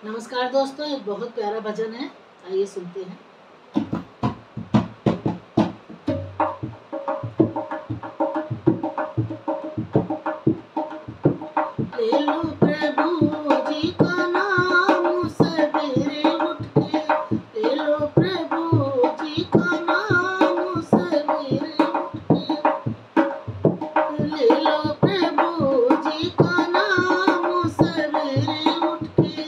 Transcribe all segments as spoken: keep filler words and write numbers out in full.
नमस्कार दोस्तों, एक बहुत प्यारा भजन है, आइए सुनते हैं। ले लो प्रभु जी का नाम सवेरे उठ के, ले लो प्रभु जी का नाम सवेरे उठ के, ले लो प्रभु जी का नाम सवेरे उठ के।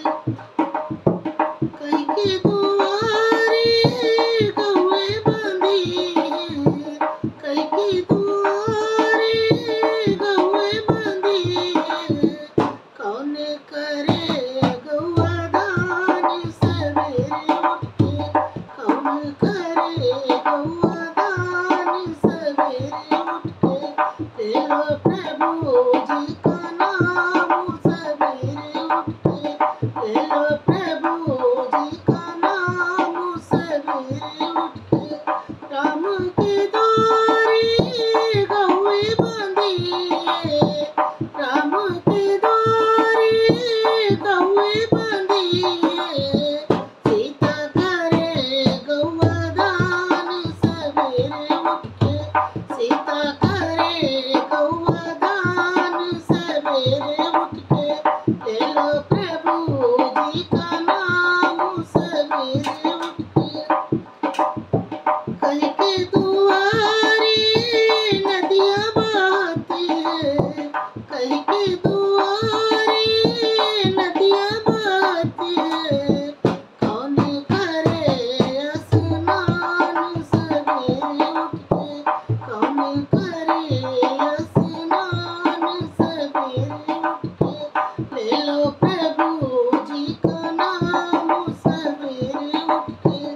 कहीं के दुआरे गौए बंधी है, कहीं के दुआरे गौए बंधी है। कौन करे गौआ दान सवेरे उठ के, कौन करे गौआ दान सवेरे उठ के। ले लो प्रभु जी का नाम सवेरे उठ के, ले लो प्रभु जी का नाम सवेरे उठ के। राम के द्वारे गौए बंधी है, राम के द्वारे गौए बंधी है। सीता करे गौआ दान सवेरे उठ के, सीता करे गौआ दान सवेरे उठ के। ले लो प्रभु जी का नाम सवेरे उठ के। कहीं के दुआरे नदियाँ बहती है, कहीं के दुआरे नदियाँ बहती है। कौन करे स्नान सवेरे उठ के, कौन करे स्नान सवेरे उठ के। ले लो प्रभु जी का नाम सवेरे उठ के।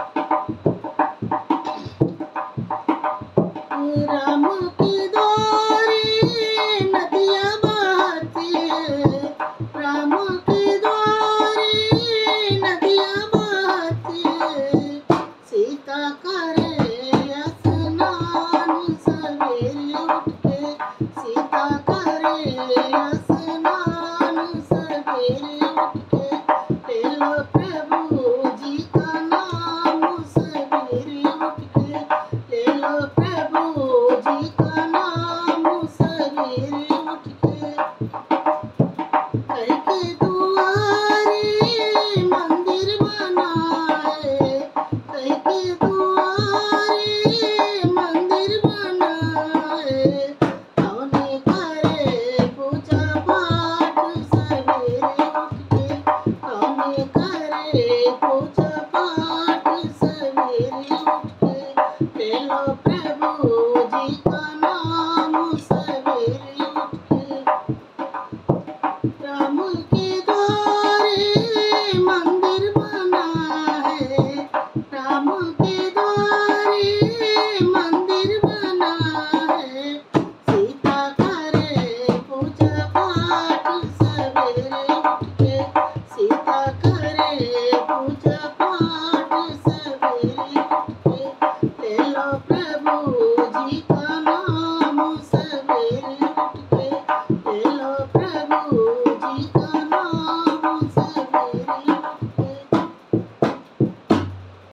राम के द्वारे नदियाँ बहती है, राम के द्वारे नदियाँ बहती है। सीता करे स्नान सवेरे उठ के, सीता करे स्नान सवेरे उठ के।